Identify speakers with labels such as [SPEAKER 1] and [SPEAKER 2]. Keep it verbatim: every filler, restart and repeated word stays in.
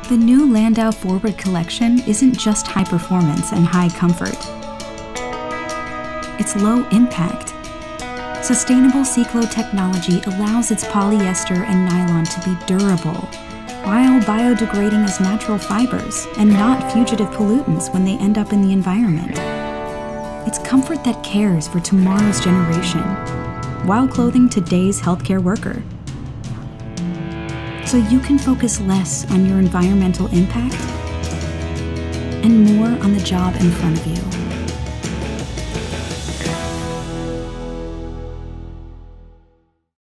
[SPEAKER 1] The new Landau Forward collection isn't just high performance and high comfort. It's low impact. Sustainable CiCLO technology allows its polyester and nylon to be durable, while biodegrading as natural fibers and not fugitive pollutants when they end up in the environment. It's comfort that cares for tomorrow's generation, while clothing today's healthcare worker. So you can focus less on your environmental impact and more on the job in front of you.